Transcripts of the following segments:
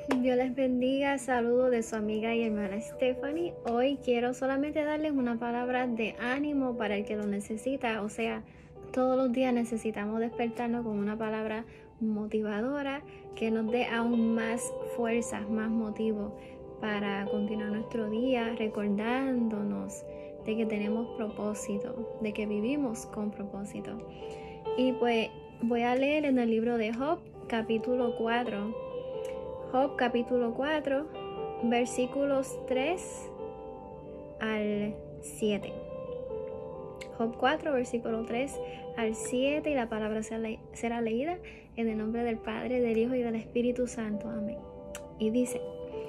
Dios les bendiga, saludo de su amiga y hermana Stephanie. Hoy quiero solamente darles una palabra de ánimo para el que lo necesita. O sea, todos los días necesitamos despertarnos con una palabra motivadora que nos dé aún más fuerzas, más motivo para continuar nuestro día, recordándonos de que tenemos propósito, de que vivimos con propósito. Y pues voy a leer en el libro de Job, capítulo 4. Job capítulo 4, versículos 3 al 7. Job 4, versículo 3 al 7, y la palabra será leída en el nombre del Padre, del Hijo y del Espíritu Santo. Amén. Y dice,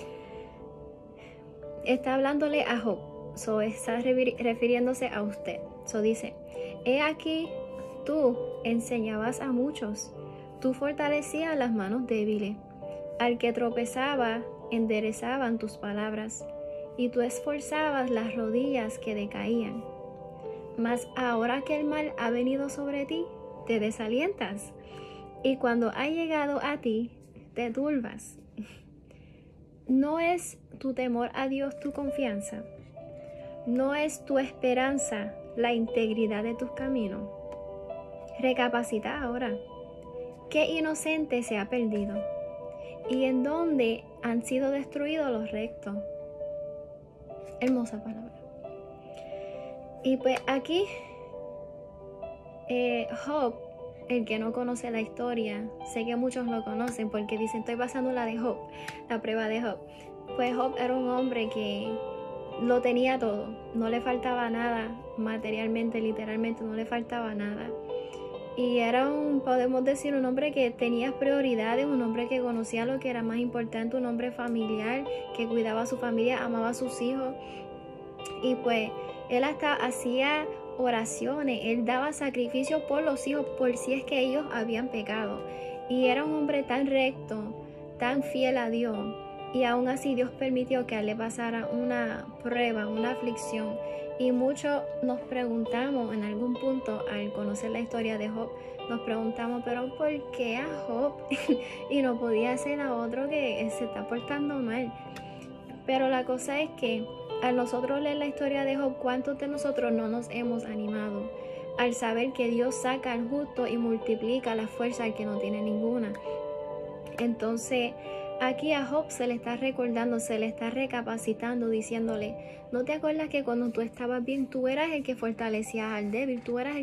está hablándole a Job, está refiriéndose a usted. Dice, he aquí, tú enseñabas a muchos, tú fortalecías las manos débiles. Al que tropezaba, enderezaban tus palabras, y tú esforzabas las rodillas que decaían. Mas ahora que el mal ha venido sobre ti, te desalientas, y cuando ha llegado a ti, te turbas. ¿No es tu temor a Dios tu confianza? ¿No es tu esperanza la integridad de tus caminos? Recapacita ahora. ¿Qué inocente se ha perdido? ¿Y en dónde han sido destruidos los rectos? Hermosa palabra. Y pues aquí Job, el que no conoce la historia, sé que muchos lo conocen porque dicen, estoy pasando la de Job, la prueba de Job. Pues Job era un hombre que lo tenía todo, no le faltaba nada materialmente, literalmente no le faltaba nada. Y era podemos decir, un hombre que tenía prioridades, un hombre que conocía lo que era más importante, un hombre familiar, que cuidaba a su familia, amaba a sus hijos. Y pues él hasta hacía oraciones, él daba sacrificios por los hijos, por si es que ellos habían pecado. Y era un hombre tan recto, tan fiel a Dios. Y aún así Dios permitió que a él le pasara una prueba, una aflicción. Y muchos nos preguntamos en algún punto al conocer la historia de Job, nos preguntamos, pero ¿por qué a Job? Y no podía ser a otro que se está portando mal. Pero la cosa es que al nosotros leer la historia de Job, ¿cuántos de nosotros no nos hemos animado? Al saber que Dios saca al justo y multiplica la fuerza al que no tiene ninguna. Entonces, aquí a Job se le está recordando, se le está recapacitando, diciéndole, ¿no te acuerdas que cuando tú estabas bien, tú eras el que fortalecías al débil, tú eras el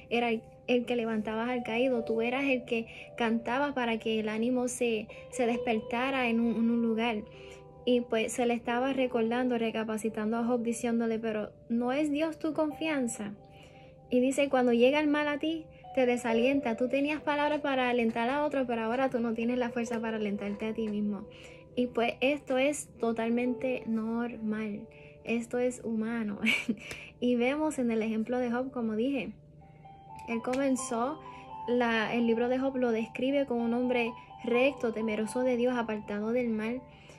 que levantabas al caído, tú eras el que cantaba para que el ánimo se despertara en un lugar? Y pues se le estaba recordando, recapacitando a Job, diciéndole, pero ¿no es Dios tu confianza? Y dice, cuando llega el mal a ti, te desalienta. Tú tenías palabras para alentar a otro, pero ahora tú no tienes la fuerza para alentarte a ti mismo. Y pues esto es totalmente normal. Esto es humano. Y vemos en el ejemplo de Job, como dije, él comenzó, el libro de Job lo describe como un hombre recto, temeroso de Dios, apartado del mal.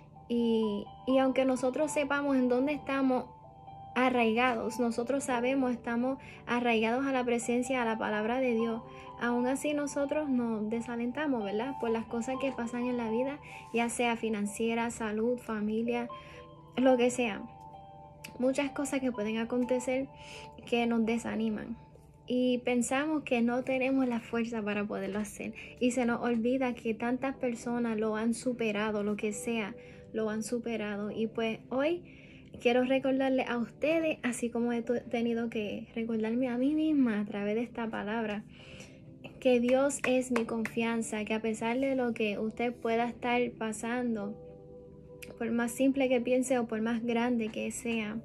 Y aunque nosotros sepamos en dónde estamos arraigados, nosotros sabemos, estamos arraigados a la presencia, a la palabra de Dios, aún así nosotros nos desalentamos, ¿verdad? Por las cosas que pasan en la vida, ya sea financiera, salud, familia, lo que sea. Muchas cosas que pueden acontecer que nos desaniman. Y pensamos que no tenemos la fuerza para poderlo hacer. Y se nos olvida que tantas personas lo han superado, lo que sea, lo han superado. Y pues hoy quiero recordarle a ustedes, así como he tenido que recordarme a mí misma a través de esta palabra, que Dios es mi confianza, que a pesar de lo que usted pueda estar pasando, por más simple que piense o por más grande que sea,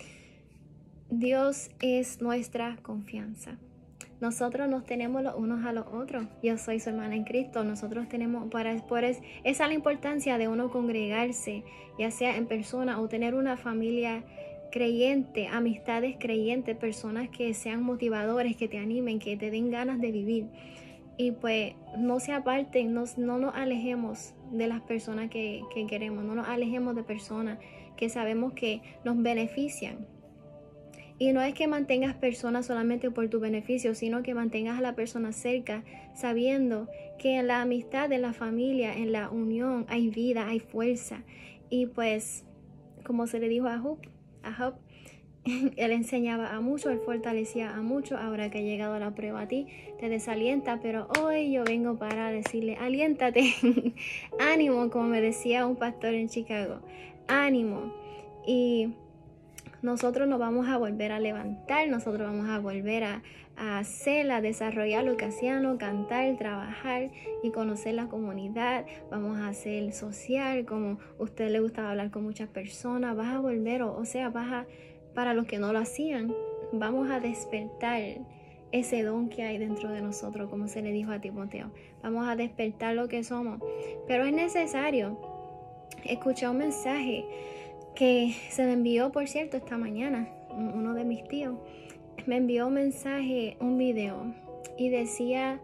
Dios es nuestra confianza. Nosotros nos tenemos los unos a los otros. Yo soy su hermana en Cristo. Nosotros tenemos, esa es la importancia de uno congregarse, ya sea en persona o tener una familia creyente, amistades creyentes, personas que sean motivadores, que te animen, que te den ganas de vivir. Y pues no se aparten, no nos alejemos de las personas que queremos, no nos alejemos de personas que sabemos que nos benefician. Y no es que mantengas personas solamente por tu beneficio, sino que mantengas a la persona cerca, sabiendo que en la amistad, en la familia, en la unión hay vida, hay fuerza. Y pues, como se le dijo a Job, él enseñaba a mucho, él fortalecía a mucho. Ahora que ha llegado la prueba a ti, te desalienta, pero hoy yo vengo para decirle, aliéntate, ánimo, como me decía un pastor en Chicago, ánimo. Y nosotros nos vamos a volver a levantar, nosotros vamos a volver a hacer, a desarrollar lo que hacíamos, cantar, trabajar y conocer la comunidad. Vamos a hacer social, como a usted le gustaba hablar con muchas personas. Vas a volver, o sea, para los que no lo hacían, vamos a despertar ese don que hay dentro de nosotros, como se le dijo a Timoteo. Vamos a despertar lo que somos. Pero es necesario. Escuché un mensaje que se me envió, por cierto, esta mañana. Uno de mis tíos me envió un mensaje, un video, y decía,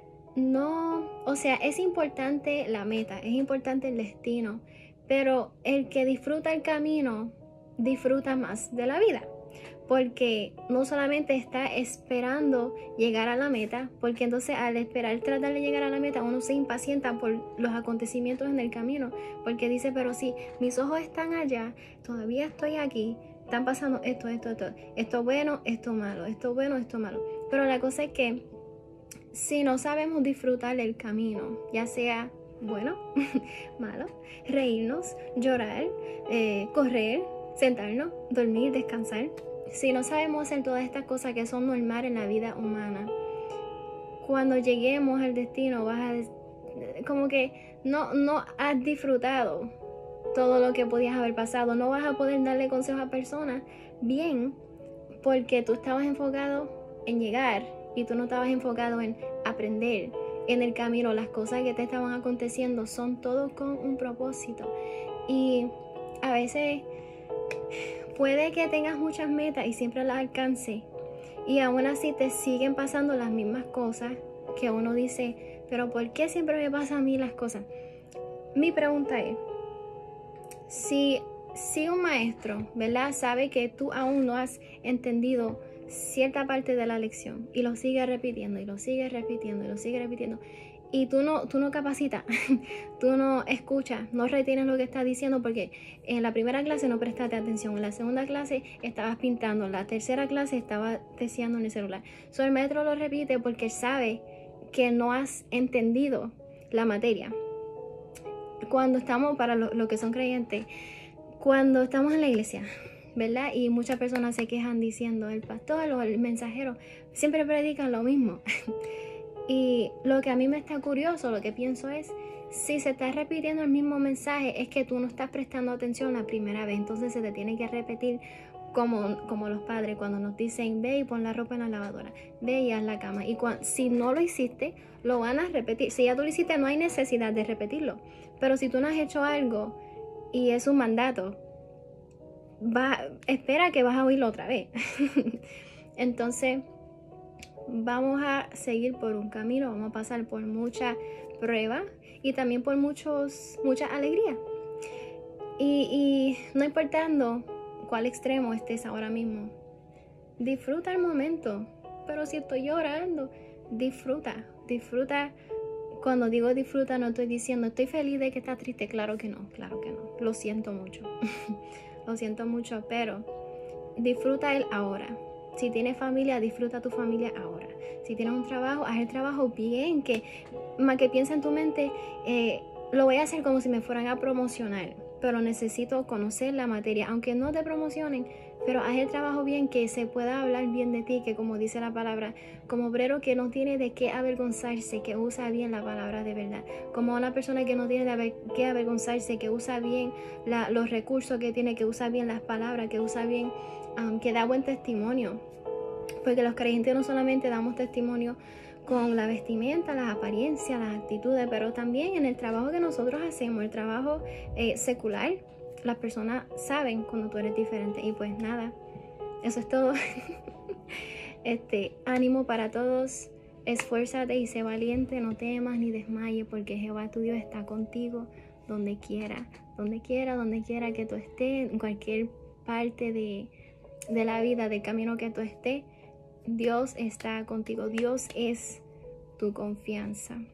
no, o sea, es importante la meta, es importante el destino, pero el que disfruta el camino, disfruta más de la vida. Porque no solamente está esperando llegar a la meta, porque entonces al esperar tratar de llegar a la meta uno se impacienta por los acontecimientos en el camino, porque dice, pero si mis ojos están allá, todavía estoy aquí, están pasando esto bueno, esto malo, esto bueno, esto malo. Pero la cosa es que si no sabemos disfrutar el camino, ya sea bueno, malo, reírnos, llorar, correr, sentarnos, dormir, descansar, si no sabemos hacer todas estas cosas que son normales en la vida humana, cuando lleguemos al destino vas a, como que no has disfrutado todo lo que podías haber pasado, no vas a poder darle consejos a personas bien, porque tú estabas enfocado en llegar y tú no estabas enfocado en aprender. En el camino las cosas que te estaban aconteciendo son todo con un propósito, y a veces puede que tengas muchas metas y siempre las alcances, y aún así te siguen pasando las mismas cosas que uno dice, pero ¿por qué siempre me pasan a mí las cosas? Mi pregunta es, si un maestro, ¿verdad?, sabe que tú aún no has entendido cierta parte de la lección y lo sigue repitiendo y lo sigue repitiendo y lo sigue repitiendo, y tú no capacitas, tú no escuchas, no retienes lo que está diciendo, porque en la primera clase no prestaste atención, en la segunda clase estabas pintando, en la tercera clase estabas deseando en el celular. El maestro lo repite porque sabe que no has entendido la materia. Cuando estamos, para los que son creyentes, cuando estamos en la iglesia, ¿verdad?, y muchas personas se quejan diciendo, el pastor o el mensajero siempre predican lo mismo. Y lo que a mí me está curioso, lo que pienso es, si se está repitiendo el mismo mensaje, es que tú no estás prestando atención la primera vez. Entonces se te tiene que repetir como los padres cuando nos dicen, ve y pon la ropa en la lavadora, ve y haz la cama. Y si no lo hiciste, lo van a repetir. Si ya tú lo hiciste, no hay necesidad de repetirlo. Pero si tú no has hecho algo y es un mandato, espera que vas a oírlo otra vez. Entonces vamos a seguir por un camino, vamos a pasar por mucha prueba y también por mucha alegría. Y no importando cuál extremo estés ahora mismo, disfruta el momento. Pero si estoy llorando, disfruta. Cuando digo disfruta, no estoy diciendo estoy feliz de que estás triste. Claro que no. Lo siento mucho. Lo siento mucho, pero disfruta el ahora. Si tienes familia, disfruta tu familia ahora. Si tienes un trabajo, haz el trabajo bien, que piensa en tu mente, lo voy a hacer como si me fueran a promocionar, pero necesito conocer la materia, aunque no te promocionen, pero haz el trabajo bien, que se pueda hablar bien de ti, que como dice la palabra, como obrero que no tiene de qué avergonzarse, que usa bien la palabra de verdad, como una persona que no tiene de qué avergonzarse, que usa bien los recursos que tiene, que usa bien las palabras, que usa bien, que da buen testimonio, porque los creyentes no solamente damos testimonio con la vestimenta, las apariencias, las actitudes, pero también en el trabajo que nosotros hacemos, el trabajo secular. Las personas saben cuando tú eres diferente. Y pues nada, eso es todo. Ánimo para todos, esfuérzate y sé valiente, no temas ni desmayes, porque Jehová tu Dios está contigo donde quiera que tú estés, en cualquier parte de la vida, del camino que tú estés, Dios está contigo. Dios es tu confianza.